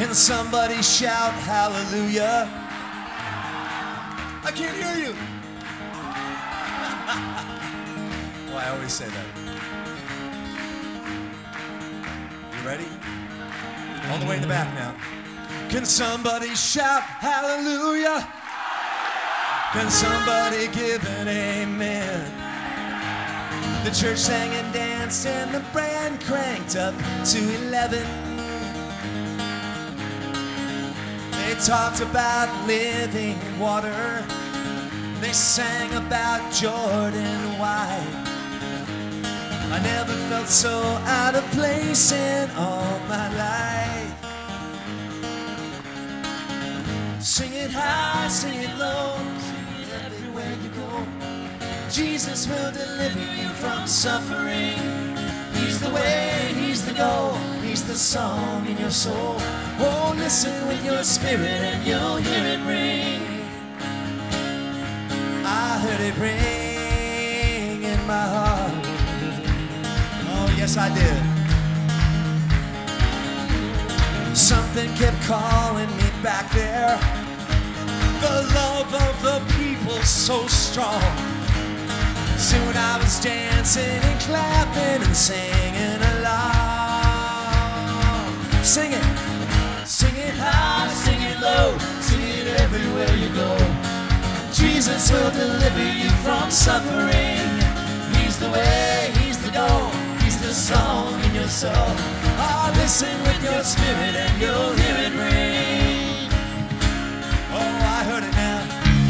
Can somebody shout hallelujah? I can't hear you. Oh, I always say that. You ready? All the way in the back now. Can somebody shout hallelujah? Can somebody give an amen? The church sang and danced and the band cranked up to 11. They talked about living water. They sang about Jordan White. I never felt so out of place in all my life. Sing it high, sing it low, sing it everywhere you go. Jesus will deliver you from suffering. He's the way, he's the goal, he's the song in your soul. Oh, listen with your spirit and you'll hear it ring. I heard it ring in my heart. Oh, yes, I did. Something kept calling me back there. The love of the people so strong. Soon I was dancing and clapping and singing along. Sing it high, sing it low, sing it everywhere you go. Jesus will deliver you from suffering. He's the way, he's the goal, he's the song in your soul. Oh, listen with your spirit and you'll hear it ring. Oh, I heard it now.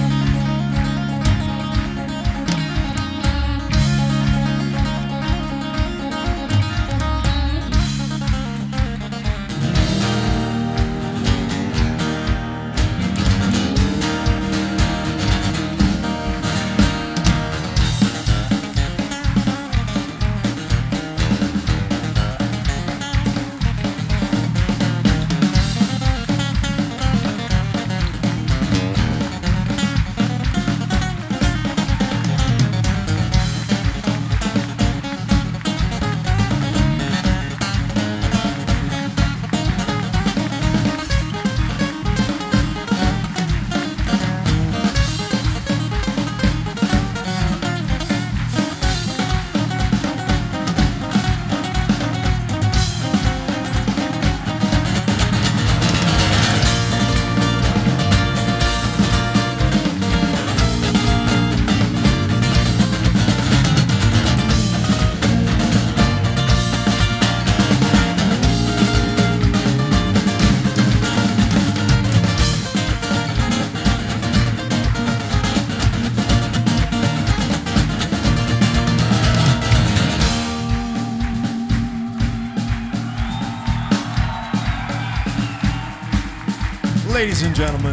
Ladies and gentlemen,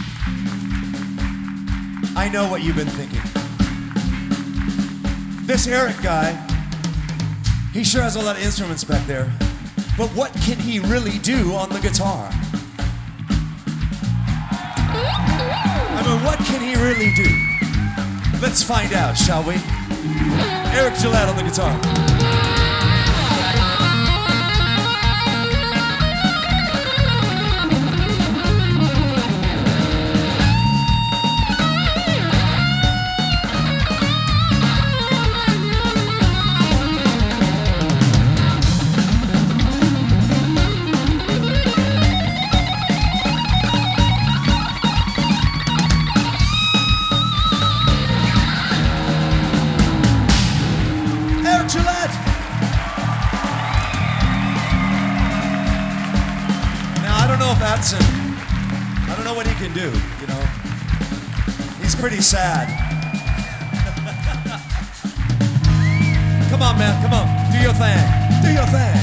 I know what you've been thinking. This Eric guy, he sure has a lot of instruments back there, but what can he really do on the guitar? I mean, what can he really do? Let's find out, shall we? Eric Gillette on the guitar. I don't know what he can do, you know. He's pretty sad. Come on, man, come on. Do your thing. Do your thing.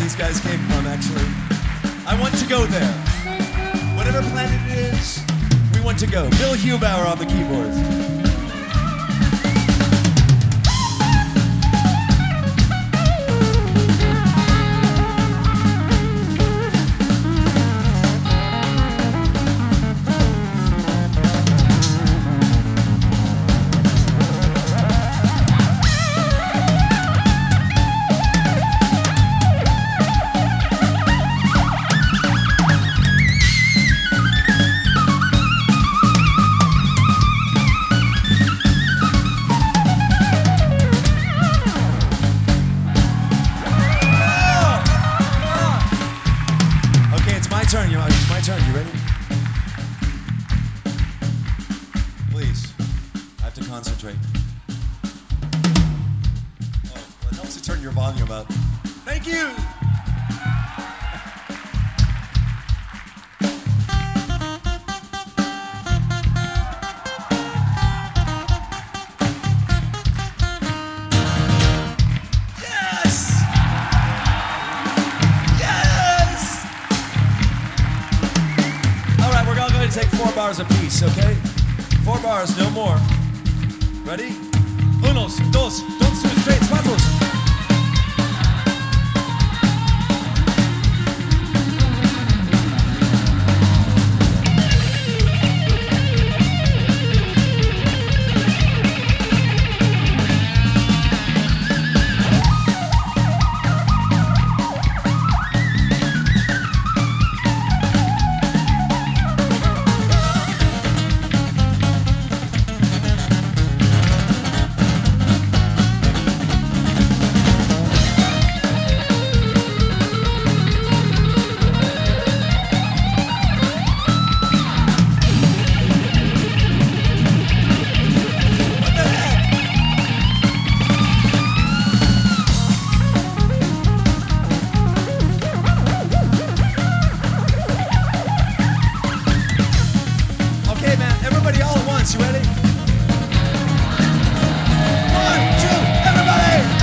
these guys came from, actually. I want to go there. Whatever planet it is, we want to go. Bill Hubauer on the keyboards. It's my turn. You ready? Please. I have to concentrate. Oh, well, it helps to turn your volume up. Thank you! Take 4 bars apiece, okay? 4 bars, no more. Ready? Unos, dos, tres, cuatro. You ready? 1, 2, everybody!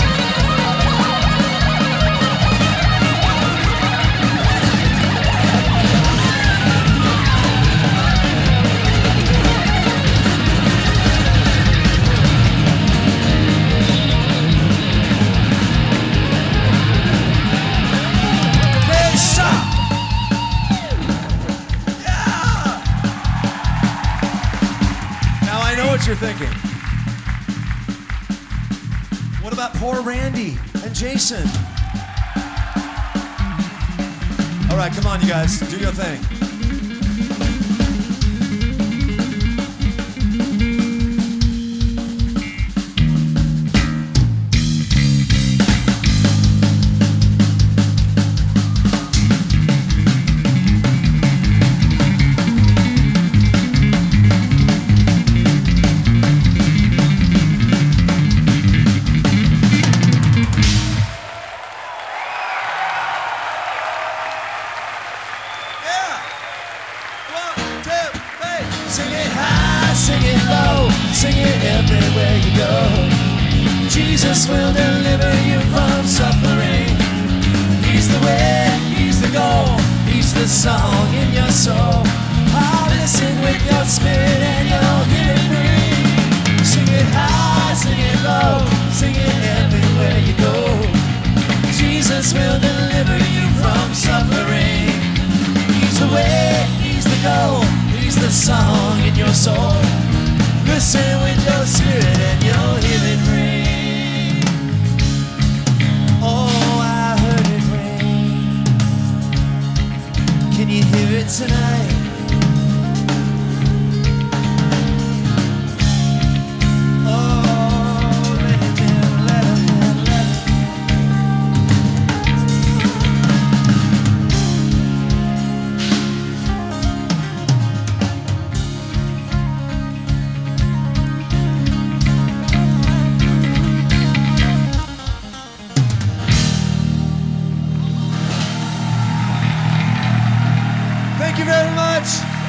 Okay, stop! I know what you're thinking. What about poor Randy and Jason? All right, come on, you guys, do your thing. Sing it high, sing it low, sing it everywhere you go. Jesus will deliver you from suffering. He's the way, He's the goal, He's the song in your soul. Oh, listen with your spirit and you'll hear it ring. Sing it high, sing it low, sing it everywhere you go. Jesus will deliver you from suffering. He's the way, He's the goal, He's the song in your soul. Listen with your spirit and you'll hear it ring. Oh, I heard it ring. Can you hear it tonight? Oh, let it in, let it in, let it in. Thank you very much.